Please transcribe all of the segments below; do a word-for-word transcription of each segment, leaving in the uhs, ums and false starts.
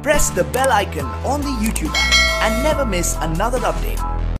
press the bell icon on the YouTube app and never miss another update.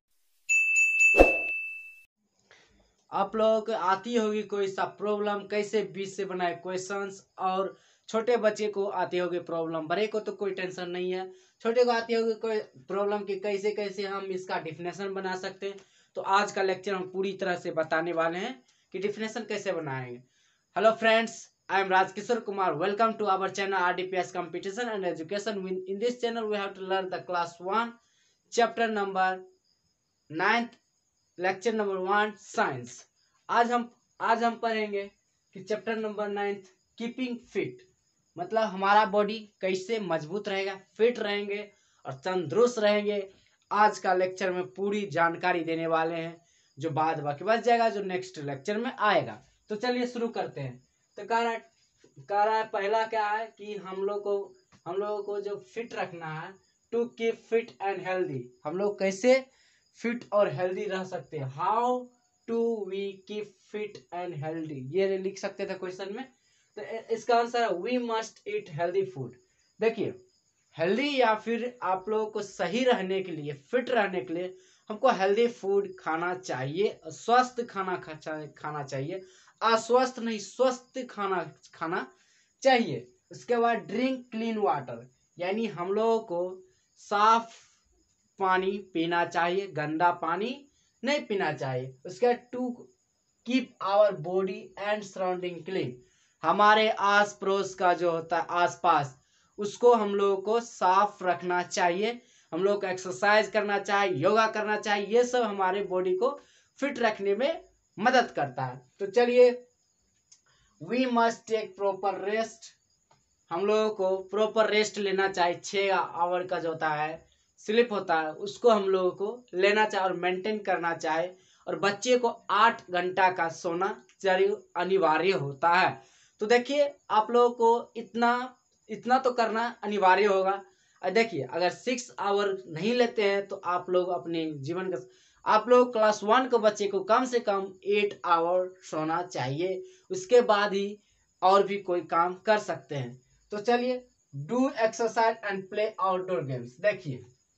आप लोगों को आती होगी कोई सा प्रॉब्लम, कैसे बीस से बनाए क्वेश्चंस, और छोटे बच्चे को आती होगी प्रॉब्लम, बड़े को तो कोई टेंशन नहीं है, छोटे को आती होगी कोई प्रॉब्लम कि कैसे कैसे हम इसका डिफिनेशन बना सकते हैं। तो आज का लेक्चर हम पूरी तरह से बताने वाले हैं कि डिफिनेशन कैसे बनाएंगे। Hello friends, I am Rajkishore Kumar. Welcome to our channel R D P S Competition and Education. In this channel, we have to learn the class one, chapter number ninth, lecture number one, science. आज हम आज हम पढ़ेंगे कि chapter number ninth, keeping fit, मतलब हमारा body कैसे मजबूत रहेगा, फिट रहेंगे और तंदुरुस्त रहेंगे। आज का लेक्चर में पूरी जानकारी देने वाले हैं, जो बाद बाकी बच जाएगा जो नेक्स्ट लेक्चर में आएगा। तो चलिए शुरू करते हैं। तो कह रहा है कह रहा है पहला क्या है कि हम लोग को हम लोगों को जो फिट रखना है, to keep fit and healthy, हम लोग कैसे फिट और हेल्दी रह सकते हैं। How to we keep fit and healthy, ये लिख सकते थे क्वेश्चन में। तो इसका आंसर है we must eat healthy food. देखिए, हेल्दी या फिर आप लोगों को सही रहने के लिए, फिट रहने के लिए हमको हेल्दी फूड खाना चाहिए, स्वस्थ खाना खाना चाहिए, अस्वस्थ नहीं स्वस्थ खाना खाना चाहिए। उसके बाद ड्रिंक क्लीन वाटर, यानी हम लोगों को साफ पानी पीना चाहिए, गंदा पानी नहीं पीना चाहिए। उसके बाद to keep our body and surrounding clean, हमारे आस पड़ोस का जो होता है आसपास, उसको हम लोगों को साफ रखना चाहिए। हम लोग को एक्सरसाइज करना चाहिए, योगा करना चाहिए, ये सब हमारे बॉडी को फिट रखने में मदद करता है। तो चलिए, we must take proper rest, हम लोगों को प्रॉपर रेस्ट लेना चाहिए। छः आवर का जो होता है स्लिप होता है, उसको हम लोगों को लेना चाहिए और मेंटेन करना चाहिए। और बच्चे को आठ घंटा का सोना चाहिए, अनिवार्य होता है। तो देखिए, आप लोगों को इतना इतना तो करना अनिवार्य होगा। देखिए, अगर सिक्स आवर नहीं लेते हैं तो आप लोग अपने जीवन का आप लोग क्लास वन के बच्चे को कम से कम एट आवर सोना चाहिए, उसके बाद ही और भी कोई काम कर सकते हैं। तो चलिए, do exercise and play outdoor games. देखिए,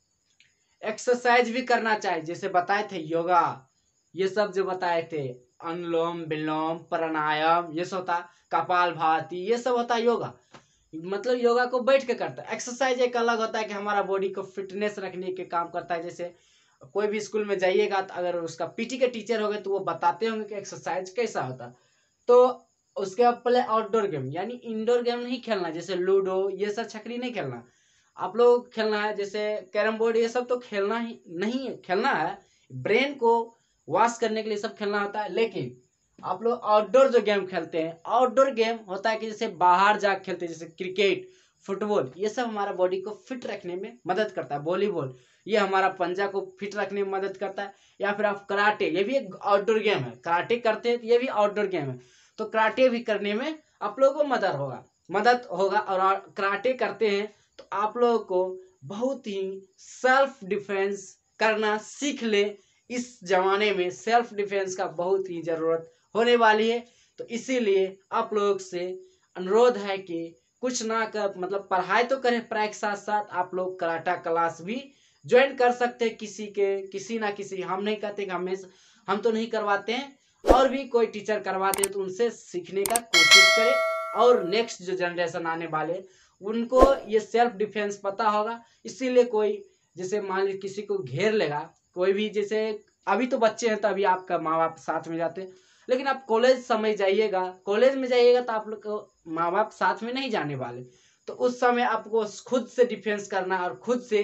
एक्सरसाइज भी करना चाहिए, जैसे बताए थे योगा, ये सब जो बताए थे, अनुलोम विलोम प्राणायाम, ये सब होता कपाल भाती, ये सब होता योगा, मतलब योगा को बैठ के करता है। एक्सरसाइज एक अलग होता है कि हमारा बॉडी को फिटनेस रखने के काम करता है। जैसे कोई भी स्कूल में जाइएगा तो अगर उसका पीटी के टीचर हो गए तो वो बताते होंगे कि एक्सरसाइज कैसा होता। तो उसके बाद प्ले आउटडोर गेम, यानी इंडोर गेम नहीं खेलना, जैसे लूडो, ये सब छकरी नहीं खेलना। आप लोग खेलना है जैसे कैरम बोर्ड, ये सब तो खेलना ही नहीं खेलना है, ब्रेन को वॉश करने के लिए सब खेलना होता है। लेकिन आप लोग आउटडोर जो गेम खेलते हैं, आउटडोर गेम होता है कि जैसे बाहर जा खेलते हैं, जैसे क्रिकेट, फुटबॉल, ये सब हमारा बॉडी को फिट रखने में मदद करता है। वॉलीबॉल, ये हमारा पंजा को फिट रखने में मदद करता है। या फिर आप कराटे, ये भी एक आउटडोर गेम है, कराटे करते हैं तो ये भी आउटडोर गेम है। तो कराटे भी करने में आप लोगों को मदद होगा मदद होगा और कराटे करते हैं तो आप लोगों को बहुत ही सेल्फ डिफेंस करना सीख ले। इस जमाने में सेल्फ डिफेंस का बहुत ही जरूरत होने वाली है। तो इसीलिए आप लोग से अनुरोध है कि कुछ ना कर, मतलब पढ़ाई तो करें, पढ़ाई के साथ साथ आप लोग कराटा क्लास भी ज्वाइन कर सकते हैं, किसी के किसी ना किसी, हम नहीं कहते कि हमें हम तो नहीं करवाते हैं, और भी कोई टीचर करवाते हैं तो उनसे सीखने का कोशिश करें। और नेक्स्ट जो जनरेशन आने वाले उनको ये सेल्फ डिफेंस पता होगा। इसीलिए कोई जैसे मान लीजिए किसी को घेर लेगा, कोई भी, जैसे अभी तो बच्चे हैं तो अभी आपका माँ बाप साथ में जाते हैं, लेकिन आप कॉलेज समय जाइएगा, कॉलेज में जाइएगा तो आप लोग को माँ बाप साथ में नहीं जाने वाले। तो उस समय आपको खुद से डिफेंस करना और खुद से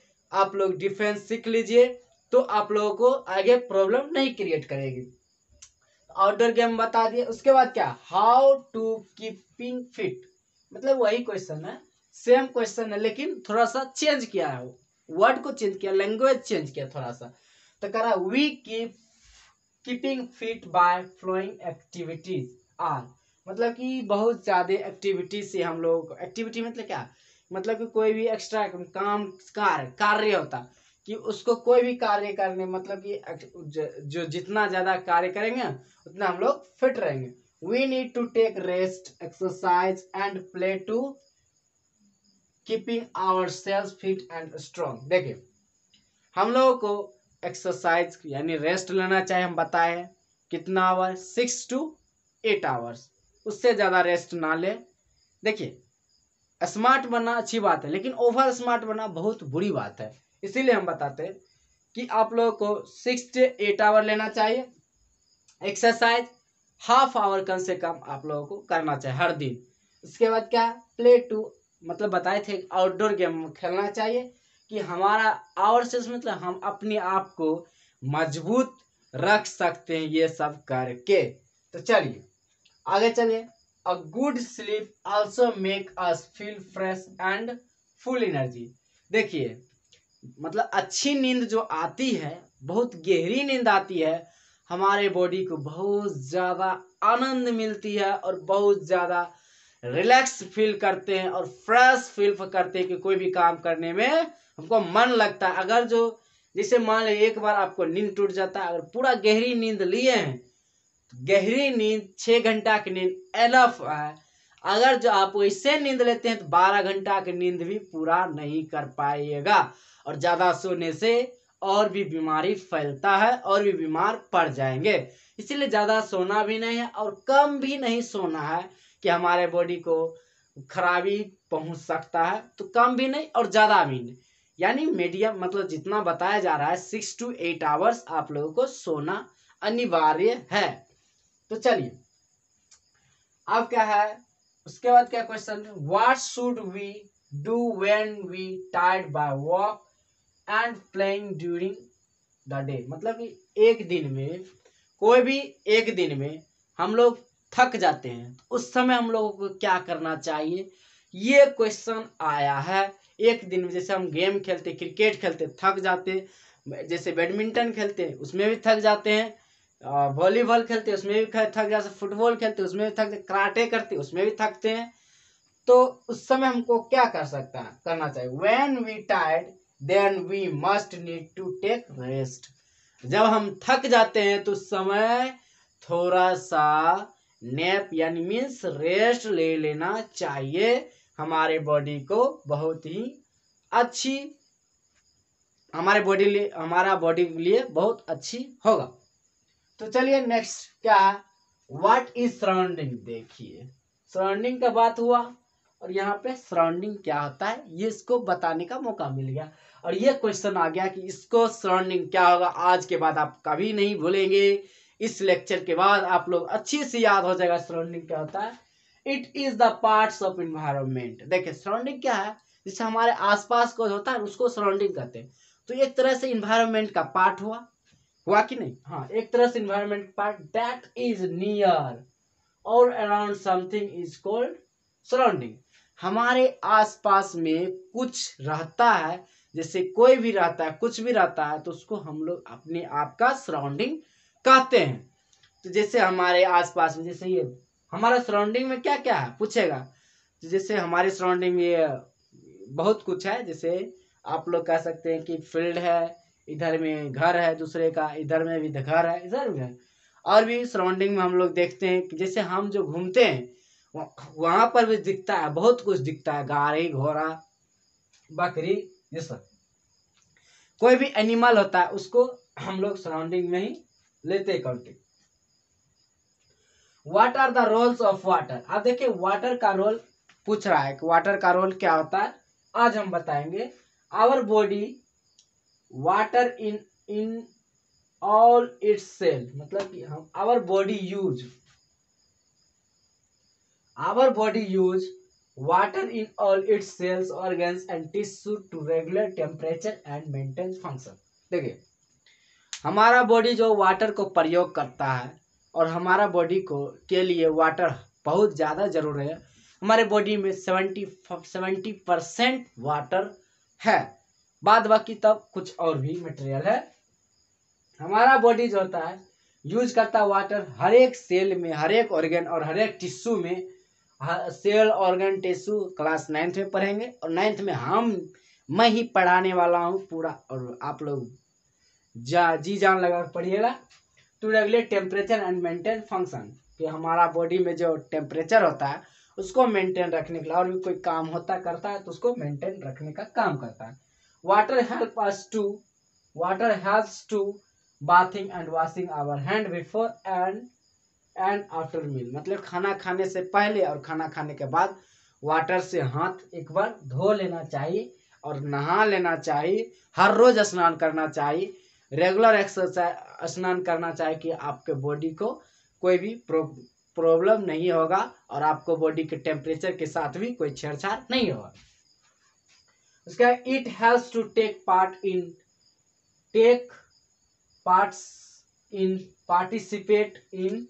आप लोग डिफेंस सीख लीजिए, तो आप लोगों को आगे प्रॉब्लम नहीं क्रिएट करेगी। आउटडोर गेम बता दिए। उसके बाद क्या, हाउ टू कीपिंग फिट, मतलब वही क्वेश्चन है, सेम क्वेश्चन है, लेकिन थोड़ा सा चेंज किया है, वर्ड को चेंज किया, लैंग्वेज चेंज किया थोड़ा सा। तो कह रहा we keep keeping fit by flowing activities are, मतलब कि बहुत ज्यादा एक्टिविटीज से हम लोग, एक्टिविटी मतलब क्या, मतलब कि कोई भी एक्स्ट्रा काम कार्य कार्य होता कि उसको कोई भी कार्य करने, मतलब कि जो जितना ज्यादा कार्य करेंगे उतना हम लोग फिट रहेंगे। We need to take rest, exercise and play to keeping our selves fit and strong. देखिए हम लोगों को एक्सरसाइज यानी रेस्ट लेना चाहिए, हम बताए कितना hour, six to eight hours, उससे ज़्यादा रेस्ट ना ले। देखिए स्मार्ट बनना अच्छी बात है, लेकिन ओवर स्मार्ट बनना बहुत बुरी बात है। इसीलिए हम बताते हैं कि आप लोगों को सिक्स से एट आवर लेना चाहिए। एक्सरसाइज हाफ आवर कम से कम आप लोगों को करना चाहिए हर दिन। उसके बाद क्या, प्ले टू मतलब बताए थे आउटडोर गेम खेलना चाहिए कि हमारा आवर से मतलब हम अपने आप को मजबूत रख सकते हैं ये सब करके। तो चलिए आगे चलिए। A good sleep also make us feel fresh and full energy. देखिए मतलब अच्छी नींद जो आती है, बहुत गहरी नींद आती है, हमारे बॉडी को बहुत ज़्यादा आनंद मिलती है और बहुत ज़्यादा रिलैक्स फील करते हैं और फ्रेश फील करते हैं कि कोई भी काम करने में हमको मन लगता है। अगर जो जैसे मान लीजिए एक बार आपको नींद टूट जाता है, अगर पूरा गहरी नींद लिए हैं, गहरी नींद छः घंटा की नींद एनफ है। अगर जो आप वैसे नींद लेते हैं तो बारह घंटा की नींद भी पूरा नहीं कर पाइएगा, और ज़्यादा सोने से और भी बीमारी फैलता है और भी बीमार पड़ जाएंगे। इसीलिए ज़्यादा सोना भी नहीं है और कम भी नहीं सोना है कि हमारे बॉडी को खराबी पहुंच सकता है। तो कम भी नहीं और ज़्यादा भी नहीं, यानी मीडियम, मतलब जितना बताया जा रहा है सिक्स टू एट आवर्स आप लोगों को सोना अनिवार्य है। तो चलिए अब क्या है, उसके बाद क्या question, what should we do when we tired by work and playing during the day. मतलब कि एक दिन में, कोई भी एक दिन में हम लोग थक जाते हैं, तो उस समय हम लोगों को क्या करना चाहिए, ये क्वेश्चन आया है। एक दिन में जैसे हम गेम खेलते, क्रिकेट खेलते थक जाते, जैसे बैडमिंटन खेलते हैं उसमें भी थक जाते हैं, वॉलीबॉल खेलते उसमें भी थक जाते, फुटबॉल खेलते उसमें भी थक, कराटे करते उसमें भी थकते हैं। तो उस समय हमको क्या कर सकता है, करना चाहिए, when we tired then we must need to take rest. जब हम थक जाते हैं तो उस समय थोड़ा सा नैप यानी मीन्स रेस्ट ले लेना चाहिए, हमारे बॉडी को बहुत ही अच्छी, हमारे बॉडी लिए हमारा बॉडी के लिए बहुत अच्छी होगा। तो चलिए नेक्स्ट क्या है, व्हाट इज सराउंडिंग। देखिए सराउंडिंग का बात हुआ और यहाँ पे सराउंडिंग क्या होता है ये इसको बताने का मौका मिल गया, और ये क्वेश्चन आ गया कि इसको सराउंडिंग क्या होगा। आज के बाद आप कभी नहीं भूलेंगे, इस लेक्चर के बाद आप लोग अच्छी से याद हो जाएगा सराउंडिंग क्या होता है। It is the parts of environment. देखिए सराउंडिंग क्या है, जैसे हमारे आसपास को होता है उसको सराउंडिंग कहते हैं। तो एक तरह से इन्वायरमेंट का पार्ट हुआ हुआ कि नहीं, हाँ एक तरह से environment part that is near और around something is called surrounding. हमारे आसपास में कुछ रहता है, जैसे कोई भी रहता है, कुछ भी रहता है, तो उसको हम लोग अपने आप का सराउंडिंग कहते हैं। तो जैसे हमारे आसपास में, जैसे ये हमारा सराउंडिंग में क्या क्या है पूछेगा, तो जैसे हमारे सराउंडिंग में ये बहुत कुछ है। जैसे आप लोग कह सकते हैं कि फील्ड है, इधर में घर है दूसरे का, इधर में भी घर है, इधर भी है, और भी सराउंडिंग में हम लोग देखते हैं कि जैसे हम जो घूमते हैं वहां पर भी दिखता है, बहुत कुछ दिखता है, गाड़ी घोड़ा बकरी, ये सब कोई भी एनिमल होता है उसको हम लोग सराउंडिंग में ही लेते counting. What are the roles of water. अब देखिए वाटर का रोल पूछ रहा है कि वाटर का रोल क्या होता है, आज हम बताएंगे। Our body water in in all its cell, मतलब कि हम our body use our body use water in all its cells organs and tissue to regulate temperature and maintain function. देखिए हमारा बॉडी जो वाटर को प्रयोग करता है, और हमारा बॉडी को के लिए वाटर बहुत ज़्यादा जरूरी है। हमारे बॉडी में सेवेंटी सेवेंटी परसेंट वाटर है, बाद बाकी तब कुछ और भी मटेरियल है। हमारा बॉडी जो होता है यूज करता है वाटर हर एक सेल में, हर एक ऑर्गन और हर एक टिश्यू में। Cell organ tissue class ninth में पढ़ेंगे, और नाइन्थ में हम मैं ही पढ़ाने वाला हूँ पूरा, और आप लोग जा जी जान लगा पढ़िएगा। To regulate temperature and maintain function, कि हमारा बॉडी में जो टेम्परेचर होता है उसको मेंटेन रखने के लिए, और भी कोई काम होता करता है तो उसको मेंटेन रखने का काम करता है। Water help us to water helps to bathing and washing our hand before and and after meal, मतलब खाना खाने से पहले और खाना खाने के बाद वाटर से हाथ एक बार धो लेना चाहिए और नहा लेना चाहिए। हर रोज स्नान करना चाहिए, रेगुलर एक्सरसाइज स्नान करना चाहिए कि आपके बॉडी को कोई भी प्रो, प्रॉब्लम नहीं होगा और आपको बॉडी के टेम्परेचर के साथ भी कोई छेड़छाड़ नहीं होगा। उसका it helps to take part in take parts in participate in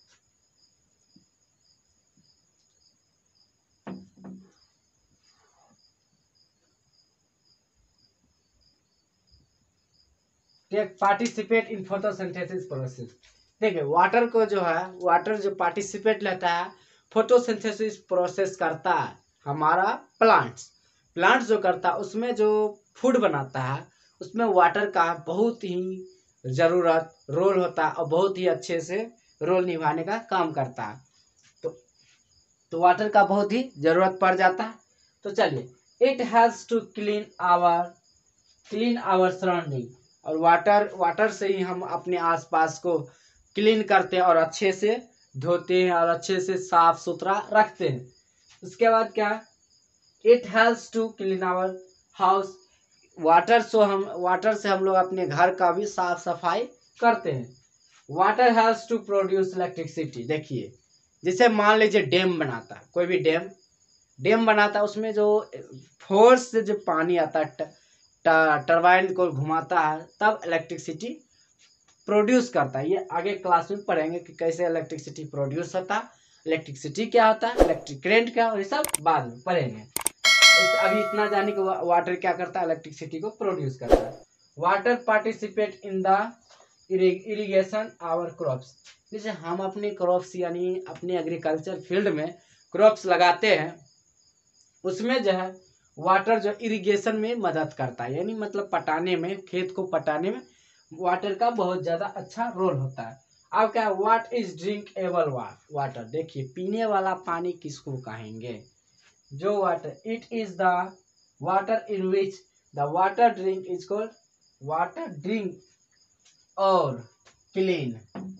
take participate in photosynthesis process. देखिए वाटर को जो है, वाटर जो पार्टिसिपेट लेता है फोटोसिंथेसिस प्रोसेस करता है हमारा प्लांट्स प्लांट्स जो करता है उसमें जो फूड बनाता है उसमें वाटर का बहुत ही ज़रूरत रोल होता है और बहुत ही अच्छे से रोल निभाने का काम करता है। तो तो वाटर का बहुत ही ज़रूरत पड़ जाता है। तो चलिए, it has to clean our clean our surrounding, और वाटर वाटर से ही हम अपने आसपास को क्लीन करते हैं और अच्छे से धोते हैं और अच्छे से साफ सुथरा रखते हैं। उसके बाद क्या, it helps to clean our house, water से हम वाटर से हम लोग अपने घर का भी साफ सफाई करते हैं। Water helps to produce electricity. देखिए जैसे मान लीजिए डैम बनाता है, कोई भी डैम डैम बनाता है, उसमें जो फोर्स से जो पानी आता है टरबाइन को घुमाता है तब इलेक्ट्रिसिटी प्रोड्यूस करता है। ये आगे क्लास में पढ़ेंगे कि कैसे इलेक्ट्रिसिटी प्रोड्यूस होता है, इलेक्ट्रिसिटी क्या होता है, इलेक्ट्रिक करंट क्या, और ये सब बाद में पढ़ेंगे। अभी इतना जाने कि वाटर क्या करता है, इलेक्ट्रिसिटी को प्रोड्यूस करता है। Water participate in the irrigation our crops. जैसे हम अपने क्रॉप्स यानी अपने एग्रीकल्चर फील्ड में क्रॉप्स लगाते हैं, उसमें जो है वाटर जो इरिगेशन में मदद करता है, यानी मतलब पटाने में, खेत को पटाने में वाटर का बहुत ज़्यादा अच्छा रोल होता है। अब क्या, व्हाट इज ड्रिंकेबल वाटर। देखिए पीने वाला पानी किसको कहेंगे, जो water, it is the water in which the water drink is called water drink और क्लीन।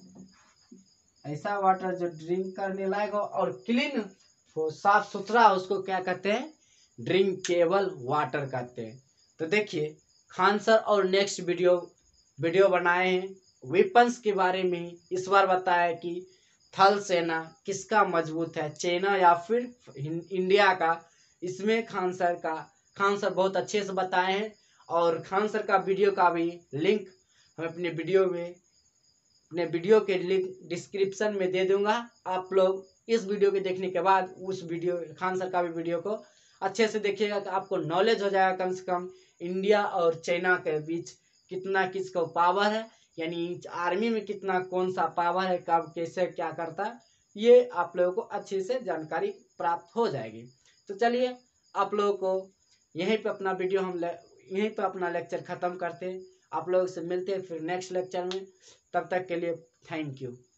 ऐसा वाटर जो ड्रिंक करने लायक हो और क्लीन हो, साफ सुथरा, उसको क्या कहते हैं, ड्रिंकेबल वाटर कहते हैं। तो देखिए खान सर और नेक्स्ट वीडियो वीडियो बनाए हैं वेपन्स के बारे में। इस बार बताया कि थल सेना किसका मजबूत है, चाइना या फिर इंडिया का। इसमें खान सर का खान सर बहुत अच्छे से बताए हैं, और खान सर का वीडियो का भी लिंक हम अपने वीडियो में अपने वीडियो के लिंक डिस्क्रिप्शन में दे दूंगा। आप लोग इस वीडियो के देखने के बाद उस वीडियो खान सर का भी वीडियो को अच्छे से देखिएगा तो आपको नॉलेज हो जाएगा कम से कम इंडिया और चाइना के बीच कितना किसका पावर है, यानी आर्मी में कितना कौन सा पावर है, कब कैसे क्या करता है, ये आप लोगों को अच्छे से जानकारी प्राप्त हो जाएगी। तो चलिए आप लोगों को यहीं पे अपना वीडियो हम यहीं पे अपना लेक्चर ख़त्म करते हैं। आप लोगों से मिलते हैं फिर नेक्स्ट लेक्चर में, तब तक के लिए थैंक यू।